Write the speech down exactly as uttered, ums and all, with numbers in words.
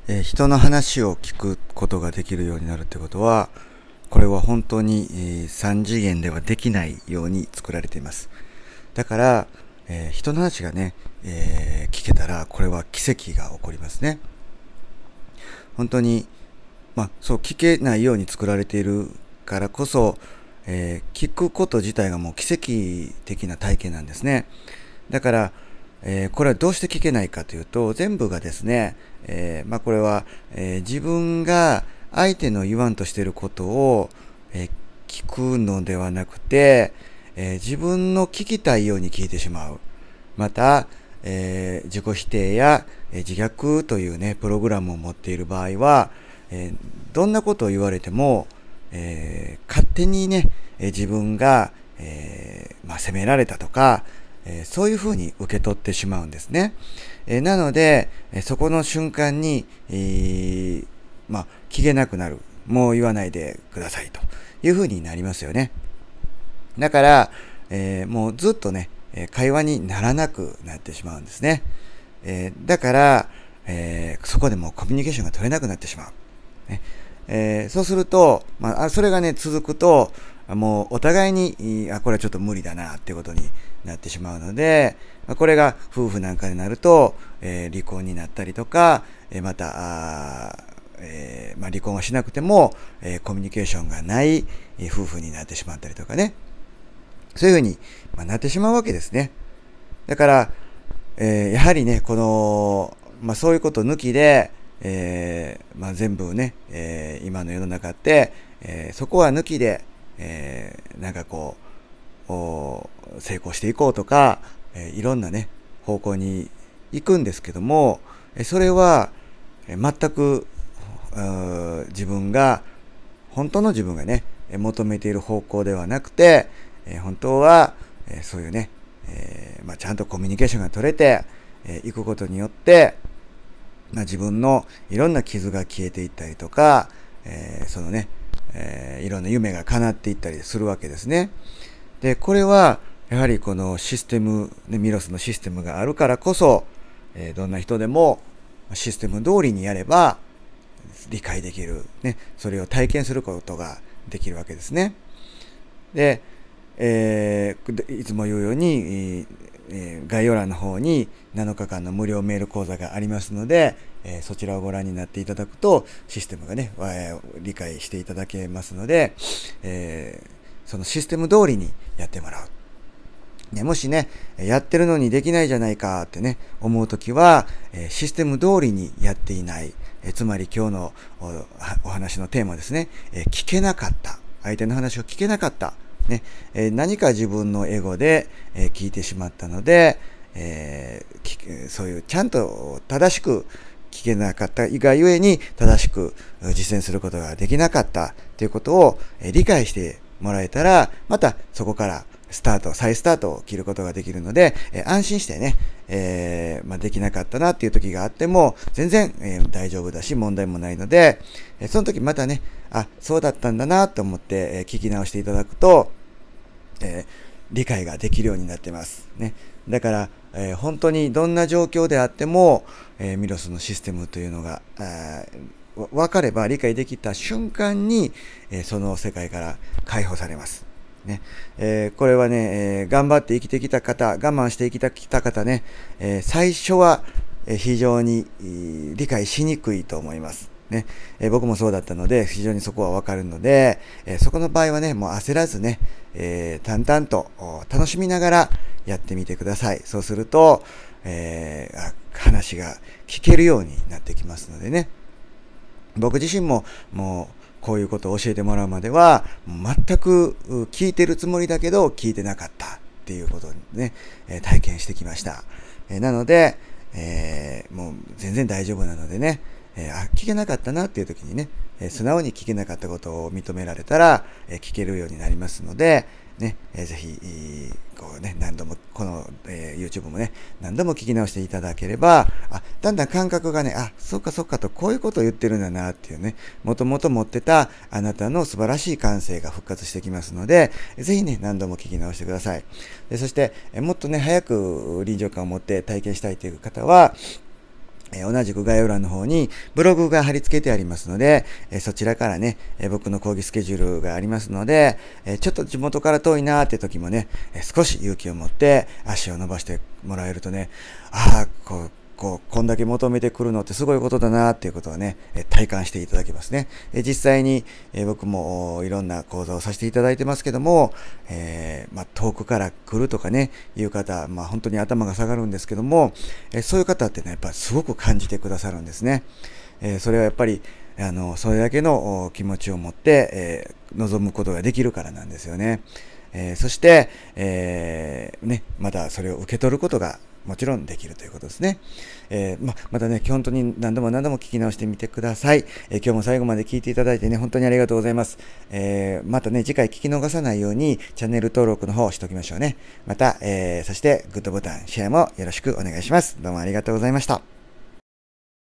えー人の話を聞くことができるようになるってことは、これは本当に、えー、さん次元ではできないように作られています。だから、えー人の話がね、えー聞けたら、これは奇跡が起こりますね。本当に、まあ、そう聞けないように作られているからこそ、えー聞くこと自体がもう奇跡的な体験なんですね。だから、えーこれはどうして聞けないかというと、全部がですね、えーまあ、これは、えー自分が相手の言わんとしていることを、えー聞くのではなくて、えー自分の聞きたいように聞いてしまう。また、えー自己否定や、えー自虐というね、プログラムを持っている場合は、えーどんなことを言われても、えー勝手にね、えー自分が、えーまあ、責められたとか、えーそういうふうに受け取ってしまうんですね。えーなので、えーそこの瞬間に、えーまあ、聞けなくなる。もう言わないでくださいというふうになりますよね。だから、えーもうずっとね、えー会話にならなくなってしまうんですね。えーだから、えーそこでもうコミュニケーションが取れなくなってしまう。ねえーそうすると、まあ、それがね、続くと、もうお互いに、あ、これはちょっと無理だなっていうことになってしまうので、まあこれが夫婦なんかになると、えー離婚になったりとか、えーまた、あーえーまあ、離婚はしなくても、えーコミュニケーションがない、えー夫婦になってしまったりとかね。そういうふうに、まあ、なってしまうわけですね。だから、えーやはりね、この、まあ、そういうこと抜きで、えーまあ、全部ね、えー今の世の中って、えーそこは抜きで、えーなんかこう、お成功していこうとか、えーいろんなね、方向に行くんですけども、えーそれは、えー全く、うー自分が、本当の自分がね、えー求めている方向ではなくて、えー本当は、えーそういうね、えーまあ、ちゃんとコミュニケーションが取れて、えー、いくことによって、まあ、自分のいろんな傷が消えていったりとか、えーそのね、えーいろんな夢が叶っていったりするわけですね。で、これは、やはりこのシステム、ね、ミロスのシステムがあるからこそ、えーどんな人でもシステム通りにやれば理解できる、ね、それを体験することができるわけですね。で、えーいつも言うように、えー概要欄の方になのかかんの無料メール講座がありますので、えーそちらをご覧になっていただくとシステムがね、えー理解していただけますので、えーそのシステム通りにやってもらう。ね、もしね、やってるのにできないじゃないかってね、思うときは、えーシステム通りにやっていない。えーつまり今日の お, お話のテーマですね、えー聞けなかった。相手の話を聞けなかった。ねえー何か自分のエゴで、えー聞いてしまったので、えー聞そういうちゃんと正しく聞けなかったがゆえに正しく実践することができなかったということをえー理解してもらえたら、またそこからスタート、再スタートを切ることができるので、えー安心してね、えーまあ、できなかったなっていう時があっても、全然、えー大丈夫だし、問題もないので、えーその時またね、あ、そうだったんだなと思って、えー聞き直していただくと、えー理解ができるようになってます。ね。だから、えー本当にどんな状況であっても、えーミロスのシステムというのが、あーわ分かれば理解できた瞬間に、えーその世界から解放されます。ねえーこれはね、えー頑張って生きてきた方、我慢して生きてきた方ね、えー最初はえー非常にえー理解しにくいと思います。ねえー僕もそうだったので、非常にそこはわかるので、えーそこの場合はね、もう焦らずね、えー淡々とお楽しみながらやってみてください。そうすると、えーあ話が聞けるようになってきますのでね。僕自身ももうこういうことを教えてもらうまでは全く聞いてるつもりだけど聞いてなかったっていうことをね、えー体験してきました。えーなので、えーもう全然大丈夫なのでね、えーあ、聞けなかったなっていう時にね、えー素直に聞けなかったことを認められたら、えー聞けるようになりますので、ね、えーぜひ、えーこうね、何度も、この、えー YouTube もね、何度も聞き直していただければ、あ、だんだん感覚がね、あ、そっかそっかと、こういうことを言ってるんだなっていうね、もともと持ってたあなたの素晴らしい感性が復活してきますので、ぜひね、何度も聞き直してください。でそして、えーもっとね、早く臨場感を持って体験したいという方は、 えー、同じく概要欄の方にブログが貼り付けてありますので、えー、そちらからね、えー、僕の講義スケジュールがありますので、えー、ちょっと地元から遠いなーって時もね、えー、少し勇気を持って足を伸ばしてもらえるとね、ああ、こう、こう、こんだけ求めてくるのってすごいことだなっていうことはね、体感していただけますね。実際に僕もいろんな講座をさせていただいてますけども、えー、まあ、遠くから来るとかね、いう方、まあ、本当に頭が下がるんですけども、そういう方ってね、やっぱりすごく感じてくださるんですね。それはやっぱり、あの、それだけの気持ちを持って、えー、望むことができるからなんですよね。えー、そして、えー、ね、またそれを受け取ることがもちろんできるということですね。えー、ま、またね、本当に何度も何度も聞き直してみてください。えー、今日も最後まで聞いていただいてね、本当にありがとうございます。えー、またね、次回聞き逃さないようにチャンネル登録の方をしておきましょうね。また、えー、そしてグッドボタン、シェアもよろしくお願いします。どうもありがとうございました。